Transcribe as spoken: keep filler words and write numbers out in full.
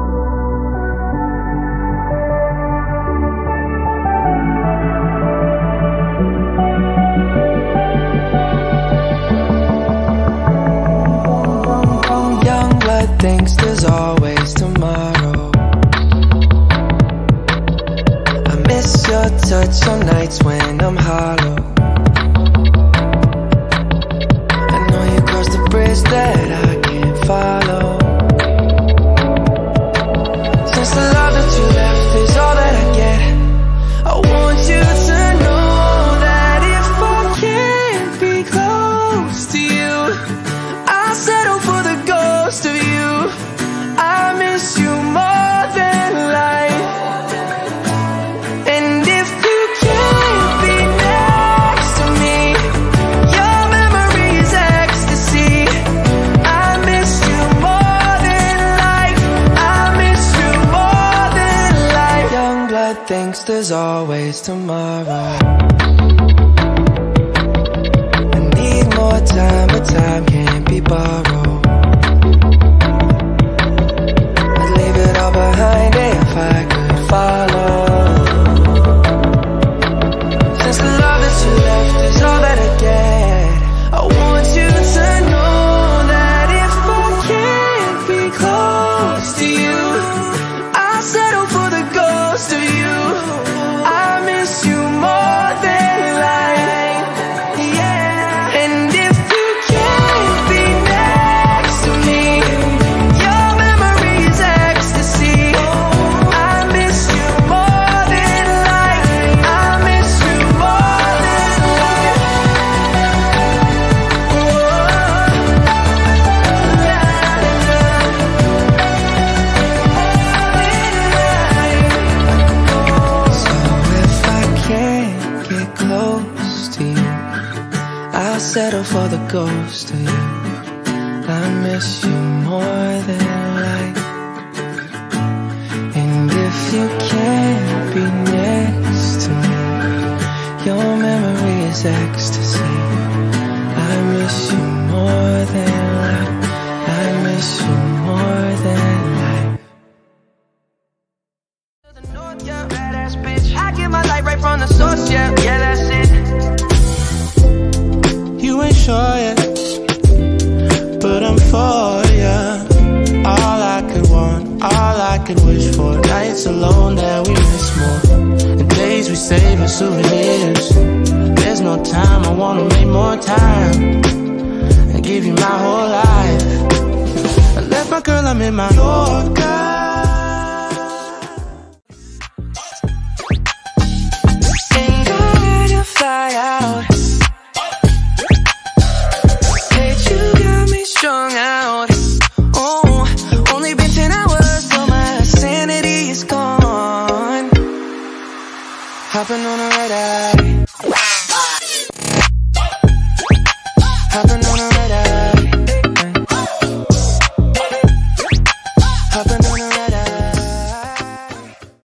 Youngblood thinks there's always tomorrow. I miss your touch some nights when I'm hollow. I know you crossed the bridge that I can't follow. Since the love that you left is all that I get, I want you to know that if I can't be close to you, I'll settle for the ghost of you. I miss you more than life. And if you can't be next to me, your memory is ecstasy. I miss you more than life. I miss you more than life. Youngblood thinks there's always tomorrow. I need more time, but time can't be borrowed. I'd leave it all behind if I could follow. Since the love that you left is all that I get, I want you to know that if I can't be close to you, I'll settle for the ghost of you. I miss you more than life. Yeah. And if you can't be next to me, your memory is ecstasy. I miss you more than life. I miss you more than life. So if I can't get close to you, I'll settle for the ghost of you. I miss you more than life. And if you can't be next to me, your memory is ecstasy. I miss you more than life. I miss you more than life. The north, yeah, badass bitch. I get my light right from the source, yeah, yeah, that's it. You ain't sure yet, but I'm for ya. All I could want, all I could wish for. Nights alone that we miss more, and days we save as souvenirs. There's no time, I wanna make more time and give you my whole life. I left my girl, I'm in my Yorker. Ain't ready to fly out. Hey, you got me strung out. Oh, only been ten hours, but my sanity is gone. Hopping on a red eye.